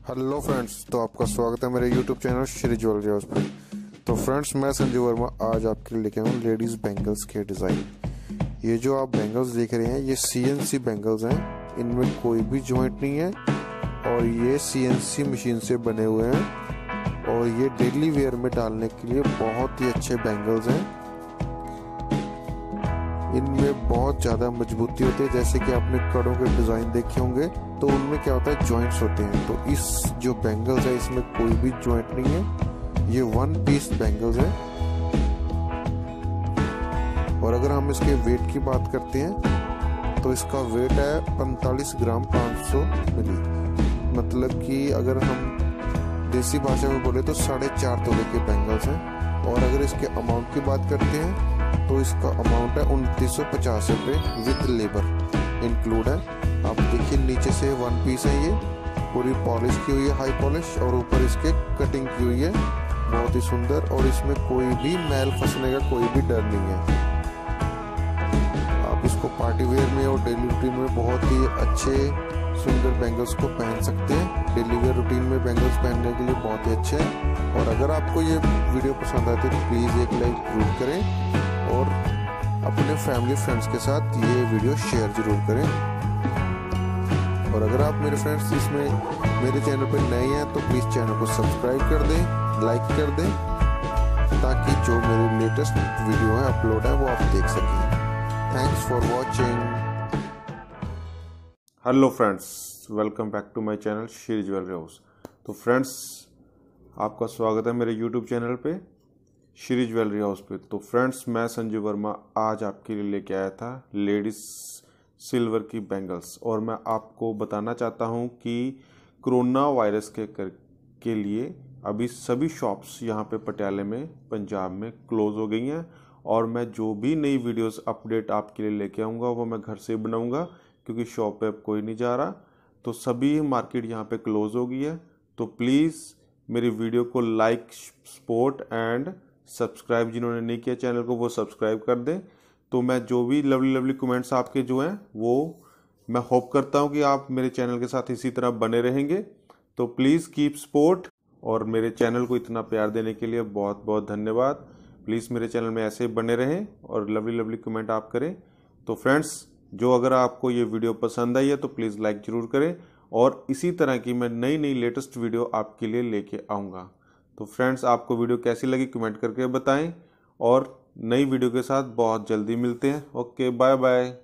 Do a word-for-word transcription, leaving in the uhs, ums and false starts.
Hello friends, तो आपका स्वागत है मेरे YouTube channel Shri jewellery house पर। तो फ्रेंड्स, मैं संजय वर्मा आज आपके लिए लेके आया हूँ लेडीज़ बैंगल्स के डिज़ाइन। ये जो आप बैंगल्स देख रहे हैं ये सीएनसी बैंगल्स हैं, इनमें कोई भी जॉइंट नहीं है और ये सीएनसी मशीन से बने हुए हैं और ये डेली वेयर में डालने के लिए बहुत ही अच्छे बैंगल्स हैं। इनमें बहुत ज़्यादा मजबूती होती है, जैसे कि आपने कड़ों के डिज़ाइन देखे होंगे तो उनमें क्या होता है, जॉइंट्स होते हैं। तो इस जो बैंगल्स है इसमें कोई भी जॉइंट नहीं है, ये वन पीस बैंगल्स है। और अगर हम इसके वेट की बात करते हैं तो इसका वेट है पैंतालीस ग्राम पाँच सौ मिली, मतलब कि अगर हम देसी भाषा में बोले तो साढ़े चार तोले के बैंगल्स हैं। और अगर इसके अमाउंट की बात करते हैं तो इसका अमाउंट है उनतीस सौ पचास रुपये विद लेबर इंक्लूड है। आप देखिए नीचे से वन पीस है, ये पूरी पॉलिश की हुई है, हाई पॉलिश, और ऊपर इसके कटिंग की हुई है, बहुत ही सुंदर। और इसमें कोई भी मैल फंसने का कोई भी डर नहीं है। आप इसको पार्टी वेयर में और डेली रूटीन में बहुत ही अच्छे सुंदर बैंगल्स को पहन सकते हैं। डेली वेयर रूटीन में बैंगल्स पहनने के लिए बहुत ही अच्छे हैं। और अगर आपको ये वीडियो पसंद आती है तो प्लीज़ एक लाइक जरूर करें और अपने फैमिली फ्रेंड्स के साथ ये वीडियो शेयर जरूर करें। और अगर आप मेरे फ्रेंड्स इसमें मेरे चैनल पर नए हैं तो प्लीज़ चैनल को सब्सक्राइब कर दें, लाइक कर दें, ताकि जो मेरे लेटेस्ट वीडियो है अपलोड है वो आप देख सकें। Thanks for watching. Hello friends, welcome back to my channel Shri jewellery house. तो फ्रेंड्स, आपका स्वागत है मेरे यूट्यूब चैनल पे श्री ज्वेलरी हाउस पे। तो फ्रेंड्स, मैं संजय वर्मा आज आपके लिए लेके आया था लेडीज़ सिल्वर की बैंगल्स। और मैं आपको बताना चाहता हूं कि कोरोना वायरस के कर के लिए अभी सभी शॉप्स यहां पे पटियाले में, पंजाब में क्लोज़ हो गई हैं। और मैं जो भी नई वीडियोस अपडेट आपके लिए लेके आऊँगा वो मैं घर से बनाऊँगा, क्योंकि शॉप पे अब कोई नहीं जा रहा। तो सभी मार्केट यहाँ पे क्लोज़ हो गई है। तो प्लीज़ मेरी वीडियो को लाइक, सपोर्ट एंड सब्सक्राइब, जिन्होंने नहीं किया चैनल को वो सब्सक्राइब कर दें। तो मैं जो भी लवली लवली कमेंट्स आपके जो हैं वो मैं होप करता हूं कि आप मेरे चैनल के साथ इसी तरह बने रहेंगे। तो प्लीज़ कीप सपोर्ट, और मेरे चैनल को इतना प्यार देने के लिए बहुत बहुत धन्यवाद। प्लीज़ मेरे चैनल में ऐसे बने रहें और लवली लवली कमेंट आप करें। तो फ्रेंड्स, जो अगर आपको ये वीडियो पसंद आई है तो प्लीज़ लाइक ज़रूर करें, और इसी तरह की मैं नई नई लेटेस्ट वीडियो आपके लिए लेके आऊँगा। तो फ्रेंड्स, आपको वीडियो कैसी लगी कमेंट करके बताएं, और नई वीडियो के साथ बहुत जल्दी मिलते हैं। Okay, bye bye.